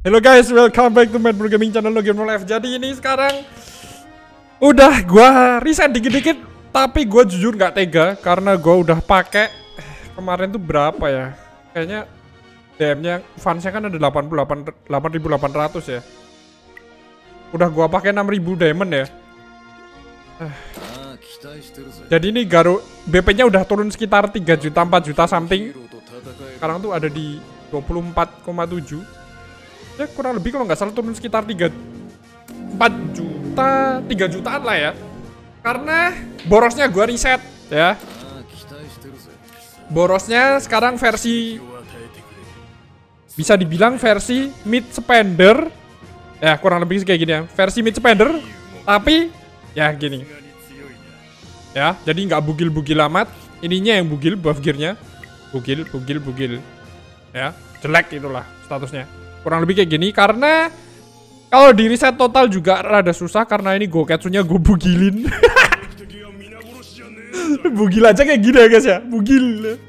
Hello guys, welcome back to Madbro Gaming channel No Game No Life. Jadi ini sekarang udah gua reset dikit-dikit, tapi gua jujur nggak tega karena gua udah pakai kemarin tuh berapa ya? Kayaknya DM-nya fansnya kan ada 8.800 ya. Udah gua pakai 6.000 diamond ya. Jadi ini Garo BP-nya udah turun sekitar 3 juta 4 juta something. Sekarang tuh ada di 24,7. Ya kurang lebih kalau nggak salah turun sekitar 4 juta 3 jutaan lah ya. Karena borosnya gua reset ya. Borosnya sekarang versi bisa dibilang versi mid spender. Ya kurang lebih kayak gini ya. Versi mid spender tapi ya gini. Ya, jadi nggak bugil-bugil amat. Ininya yang bugil, buff gearnya bugil. Ya, jelek itulah statusnya. Kurang lebih kayak gini karena kalau di reset total juga rada susah karena ini Goketsunya gue bugilin. Bugil aja kayak gini ya guys ya, bugil.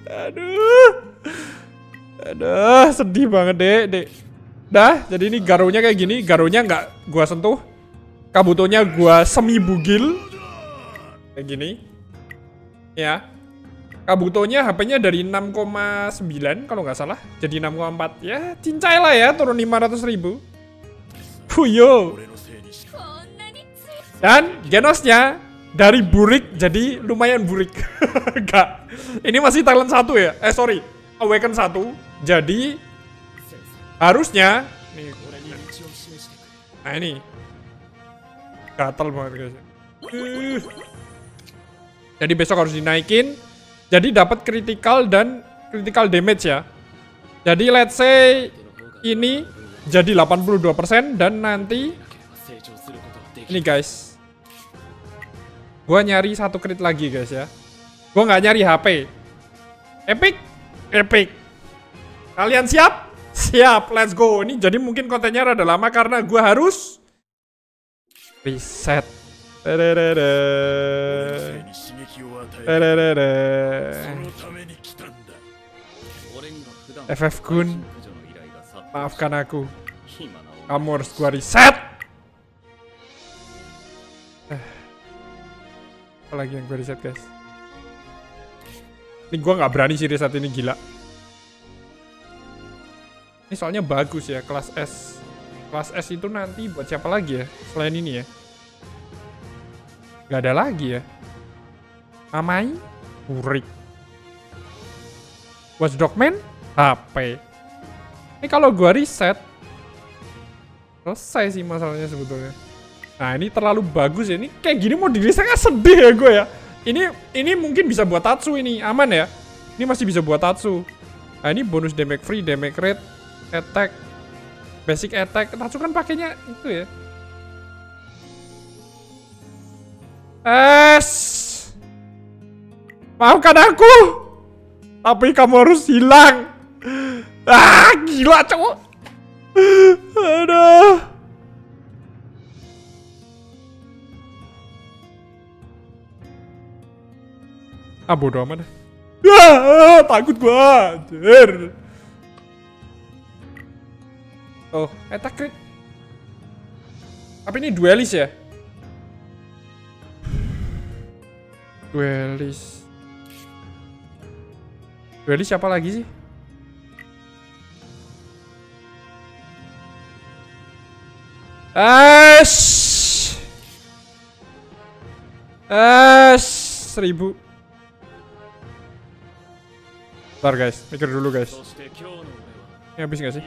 Aduh, sedih banget dek. Dah, jadi ini Garonya kayak gini, Garonya nggak gua sentuh, Kabutonya gua semi bugil kayak gini, ya. Kabutonya HP-nya dari 6,9 kalau nggak salah jadi 6,4 ya, cincai lah ya, turun 500.000. Fuyo. Dan Genosnya dari burik jadi lumayan burik. Enggak. Ini masih talent 1 ya. Sorry, awaken 1. Jadi harusnya nih. Nah ini gatel banget guys. Jadi besok harus dinaikin. Jadi dapat critical dan critical damage ya. Jadi let's say ini jadi 82% dan nanti ini guys. Gua nyari satu crit lagi guys ya. Gua nggak nyari HP. Epic. Kalian siap? Siap, let's go. Ini jadi mungkin kontennya rada lama karena gua harus reset. FF Kun, maafkan aku. Kamu harus gua reset. Apalagi yang gua reset guys. Ini gua nggak berani sih reset ini, gila. Ini soalnya bagus ya, kelas S. Kelas S itu nanti buat siapa lagi ya selain ini ya? Gak ada lagi ya. Amai, Burik, Watchdogman, HP. Ini kalau gua reset selesai sih masalahnya sebetulnya. Nah ini terlalu bagus ya. Ini kayak gini mau di reset kan sedih ya gue ya. Ini mungkin bisa buat Tatsu ini, aman ya. Ini masih bisa buat Tatsu. Nah ini bonus damage free, damage rate, attack, basic attack. Tatsu kan pakainya itu ya. Maafkan aku, tapi kamu harus hilang. Gila cowok. Aduh. Bodo amat dah. Takut gua, anjir. Oh, attack crit. Tapi ini duelis ya? Duelis siapa lagi sih? Seribu. Bentar guys, mikir dulu guys. Ini habis gak sih?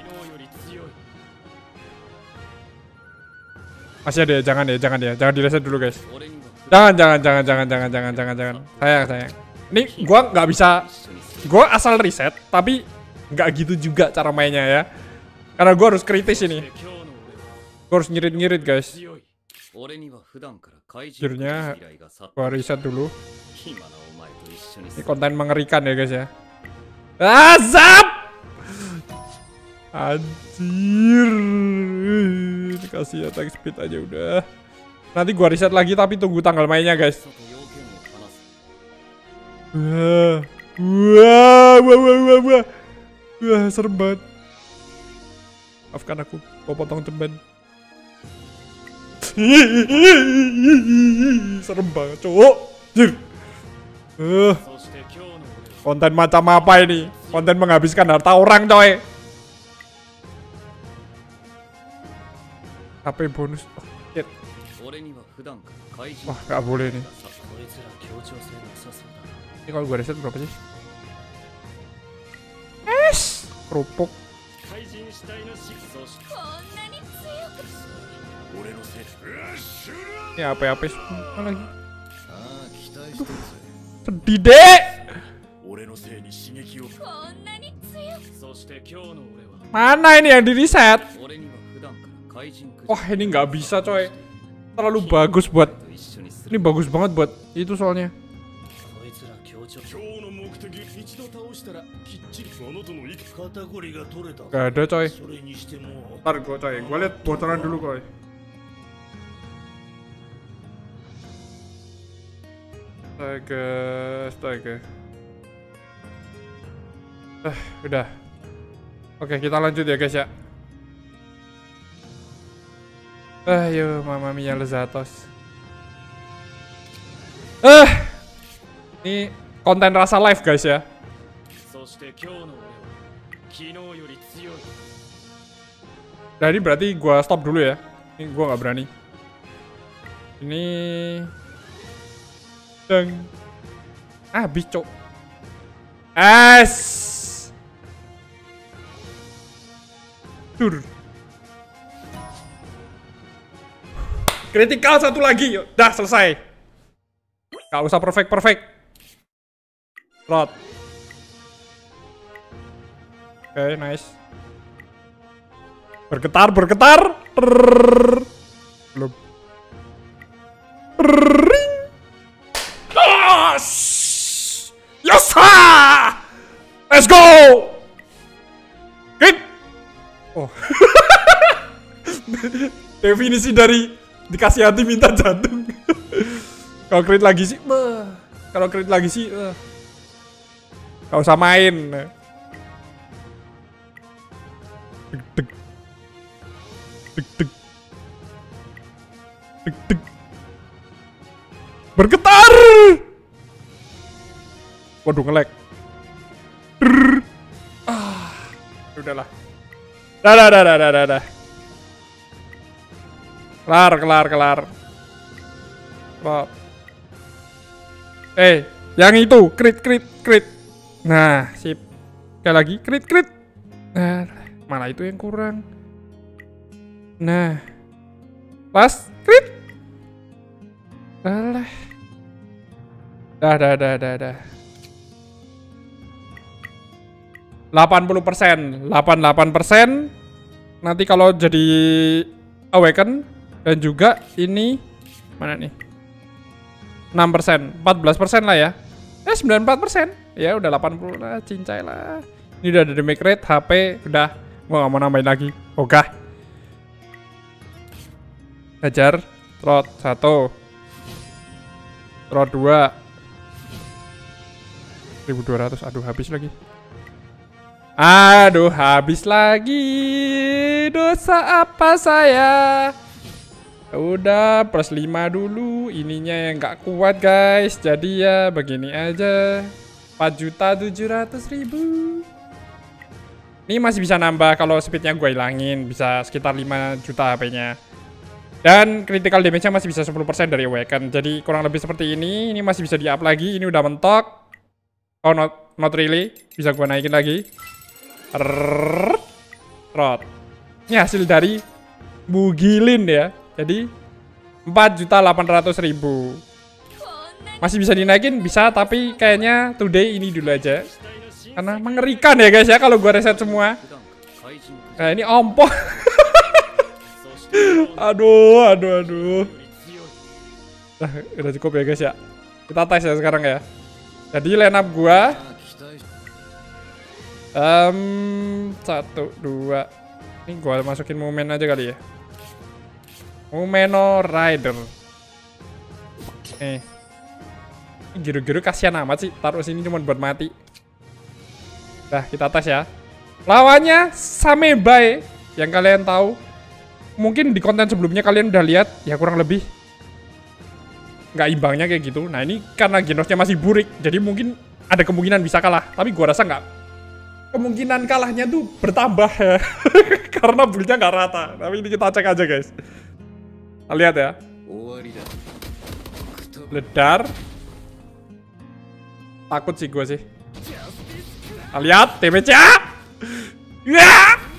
Masih ada ya, jangan di reset dulu guys. Jangan. Sayang. Ini gua nggak bisa, gua asal reset, tapi nggak gitu juga cara mainnya ya. Karena gua harus kritis ini. Gua harus ngirit guys. Akhirnya gua reset dulu. Ini konten mengerikan ya guys ya. Zap! Anjir. Kasih attack speed aja udah. Nanti gua reset lagi tapi tunggu tanggal mainnya guys. Wah, serem banget. Maafkan aku. Gua potong ceban. Serem banget, cowok. Jir. Konten macam apa ini? Konten menghabiskan harta orang, coy. HP bonus. Oh, shit. Wah, gak boleh nih. Ini kalau gua reset berapa sih? Kerupuk. Ini apa-apa semua lagi. Aduh, sedih deh. Mana ini yang di reset? Wah, ini nggak bisa, coy. Terlalu bagus buat. Ini bagus banget buat itu soalnya. Gak ada, coy. Ntar gue, coy. Gue liat bocoran dulu, coy. Astaga. Udah. Oke, kita lanjut ya, guys ya. Ayo, Mamma Mia Lezatos. Ini konten rasa live, guys ya. Jadi berarti gua stop dulu ya. Ini gua nggak berani. Ini habis, cok. Tur. Kritikal satu lagi, yuk. Dah selesai. Gak usah perfect. Rot. Oke, nice. Bergetar. Belum. Yes! Let's go! Hit! Oh. Definisi dari dikasih hati minta jantung. Kalau crit lagi sih, gak usah main. Deg. Bergetar. Waduh, nge-lag. Udahlah. Dah. Kelar. Yang itu crit. Nah, sip. Sekali lagi crit. Nah, malah itu yang kurang. Nah. Last crit. Alah. Dah. 80%, 88%. Nanti kalau jadi awaken dan juga ini mana nih? 6%, 14% lah ya. 94%. Ya udah 80 lah, cincai lah. Ini udah ada damage rate, HP udah. Gua nggak mau nambahin lagi. Ogah. Hajar. Trot 1. Trot 2. 1200. Aduh, habis lagi. Dosa apa saya? Udah plus 5 dulu. Ininya yang nggak kuat, guys. Jadi ya begini aja. 4.700.000. Ini masih bisa nambah kalau speednya gue hilangin. Bisa sekitar 5 juta HP-nya. Dan critical damage-nya masih bisa 10% dari awaken. Jadi kurang lebih seperti ini. Ini masih bisa di-up lagi. Ini udah mentok. Oh, not really. Bisa gue naikin lagi. Rot. Ini hasil dari Mugilin ya. Jadi 4.800.000. Masih bisa dinaikin, bisa, tapi kayaknya today ini dulu aja. Karena mengerikan ya, guys ya, kalau gua reset semua. Nah, ini ompong. Aduh. Nah, udah cukup ya, guys ya. Kita tes ya sekarang ya. Jadi line up gua 1, 2. Ini gua masukin momen aja kali ya. Momeno Rider. Ini giru-giru kasihan amat sih. Taruh sini cuma buat mati. Nah, kita tes ya. Lawannya Samebae yang kalian tahu. mungkin di konten sebelumnya kalian udah lihat ya kurang lebih nggak imbangnya kayak gitu. Nah ini karena Genosnya masih burik, jadi mungkin ada kemungkinan bisa kalah. Tapi gua rasa nggak. Kemungkinan kalahnya tuh bertambah ya. Karena build-nya nggak rata. Tapi ini kita cek aja guys. Kita lihat ya. Ledar. Takut sih gue sih. Kita lihat TPC. Ya.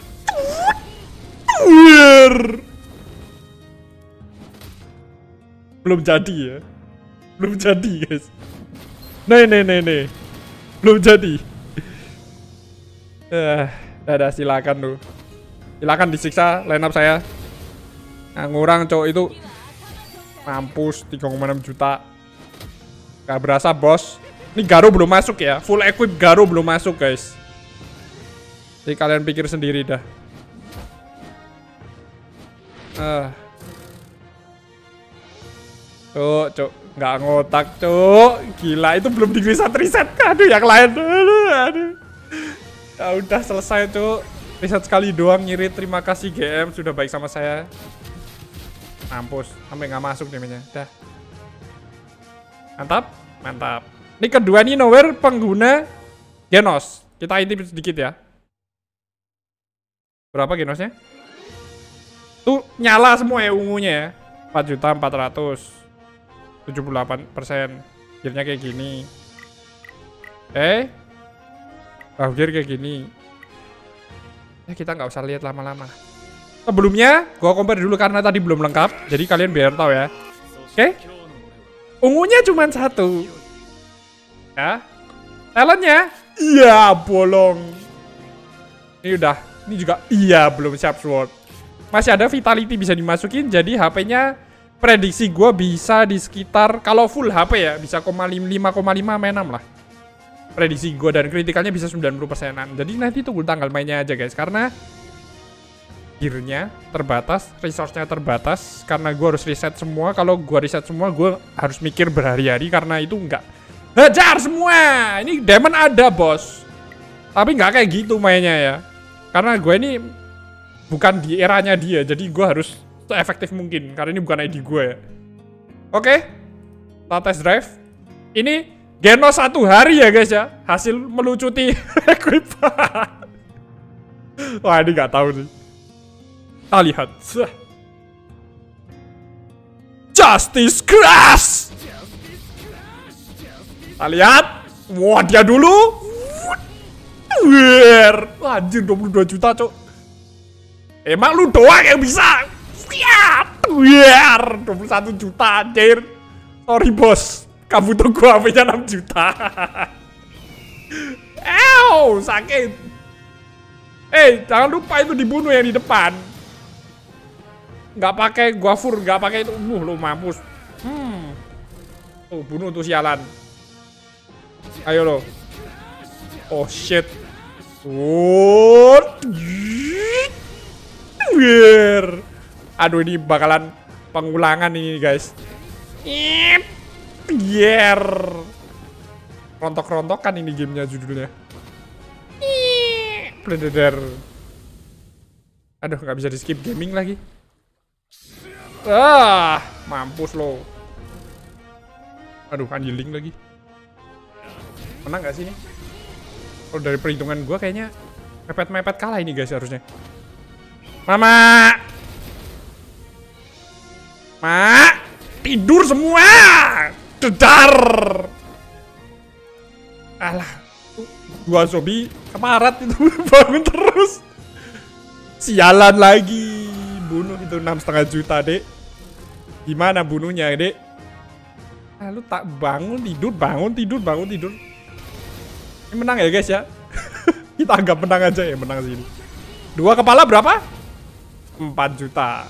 Belum jadi ya. Belum jadi guys. Nih. Belum jadi. Dadah silakan tuh. Silakan disiksa line up saya. Nah, ngurang cowok itu. Mampus 3,6 juta. Gak berasa bos. Ini Garo belum masuk ya. Full equip Garo belum masuk guys. Jadi kalian pikir sendiri dah. Cuk, nggak ngotak cuk. Gila itu belum di reset. Aduh yang lain. Aduh. Ya udah selesai cuk. Reset sekali doang nyirit. Terima kasih GM sudah baik sama saya. Mampus, sampai nggak masuk namanya. Dah. Mantap. Ini kedua nih nowhere pengguna Genos. Kita intip sedikit ya. Berapa Genosnya? Tuh nyala semua ya ungunya ya. 4.400.000. 78%. Gearnya kayak gini. Gear kayak gini. Ya kita nggak usah lihat lama-lama. Sebelumnya gua compare dulu karena tadi belum lengkap. Jadi kalian biar tahu ya. Oke. Ungunya cuma 1. Ya. Talentnya iya bolong. Ini udah. Ini juga iya belum siap sword. Masih ada vitality bisa dimasukin. Jadi HP-nya prediksi gue bisa di sekitar, kalau full HP ya, bisa 5,5 main 6 lah. Prediksi gue dan kritikalnya bisa 90%an. Jadi nanti tunggu tanggal mainnya aja guys. Karena gearnya terbatas, resource-nya terbatas. Karena gue harus reset semua. Kalau gue reset semua, gue harus mikir berhari-hari. Karena itu nggak hajar semua. Ini diamond ada bos. Tapi nggak kayak gitu mainnya ya. Karena gue ini bukan di eranya dia. Jadi gue harus efektif mungkin karena ini bukan ID gue ya. Oke, kita test drive. Ini Genos 1 hari ya guys ya. Hasil melucuti equip. Wah ini nggak tahu sih. Kita lihat. Justice Crash. Kita lihat. Wah dia dulu. Wah anjir 22 juta cok. Emang lu doang yang bisa. Siap. 21 juta anjir. Sorry bos. Kamu tuh gua HP-nya 6 juta. Sakit. Jangan lupa itu dibunuh yang di depan. Nggak pakai guafur, nggak pakai itu. Lu mampus. Tuh bunuh tuh sialan. Ayo lo. Oh shit. Aduh ini bakalan pengulangan ini guys. Rontok-rontokan ini gamenya judulnya. Predator. Aduh nggak bisa di skip gaming lagi. Mampus lo. Aduh anjing lagi. Menang nggak sih ini? Kalau dari perhitungan gue kayaknya mepet-mepet kalah ini guys harusnya. Mama tidur semua. Dedar. Alah, dua zombie kemarat itu bangun terus. Sialan lagi. Bunuh itu 6,5 juta, Dek. Gimana bunuhnya, Dek? Lu tak bangun tidur. Ini menang ya, guys ya. Kita anggap menang aja ya, menang sini. 2 kepala berapa? 4 juta.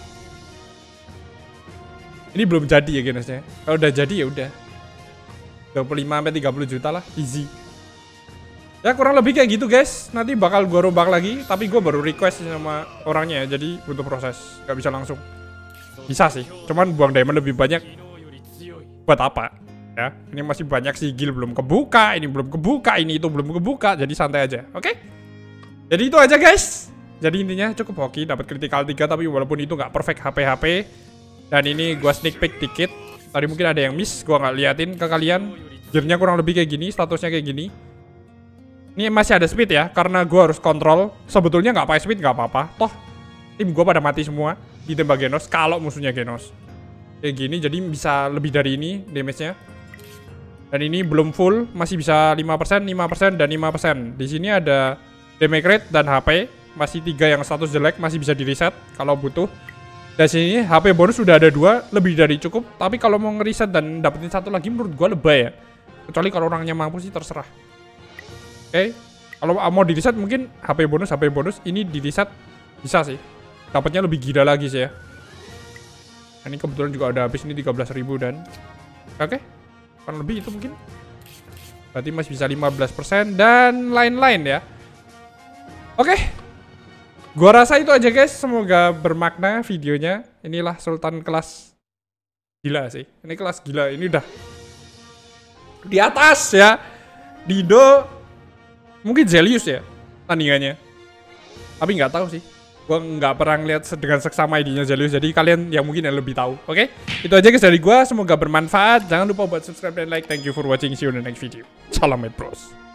Ini belum jadi ya Genosnya. Kalau udah jadi ya udah. 25-30 juta lah, easy. Ya kurang lebih kayak gitu guys. Nanti bakal gua rombak lagi, tapi gua baru request sama orangnya ya, jadi butuh proses, gak bisa langsung. Bisa sih, cuman buang diamond lebih banyak. Buat apa? Ya, ini masih banyak sigil belum kebuka, ini belum kebuka, ini itu belum kebuka, jadi santai aja. Oke? Jadi itu aja guys. Jadi intinya cukup hoki, dapat critical 3 tapi walaupun itu nggak perfect HP. Dan ini gua sneak peek dikit. Tadi mungkin ada yang miss, gua nggak liatin ke kalian. Gearnya kurang lebih kayak gini, statusnya kayak gini. Ini masih ada speed ya, karena gua harus kontrol. Sebetulnya nggak pakai speed nggak apa-apa. Toh tim gua pada mati semua ditembak Genos kalau musuhnya Genos. Kayak gini, jadi bisa lebih dari ini damage-nya. Dan ini belum full, masih bisa 5%, 5%, dan 5%. Di sini ada damage rate dan HP. Masih 3 yang status jelek, masih bisa di reset kalau butuh. Dan sini HP bonus sudah ada 2, lebih dari cukup. Tapi kalau mau ngereset dan dapetin satu lagi menurut gua lebay ya. Kecuali kalau orangnya mampu sih terserah. Oke. Kalau mau di reset mungkin HP bonus ini di reset bisa sih. Dapatnya lebih gila lagi sih ya. Nah, ini kebetulan juga ada habis, ini 13.000 dan oke. Kan lebih itu mungkin. Berarti masih bisa 15% dan lain-lain ya. Oke. Gua rasa itu aja guys, semoga bermakna videonya. Inilah Sultan kelas gila sih. Ini kelas gila, ini udah di atas ya. Dido mungkin Zelius ya tandingannya. Tapi nggak tahu sih. Gua nggak pernah ngeliat dengan seksama ID-nya Zelius. Jadi kalian yang mungkin yang lebih tahu. Oke? Itu aja guys dari gua, semoga bermanfaat. Jangan lupa buat subscribe dan like. Thank you for watching. See you in the next video. Salam bros.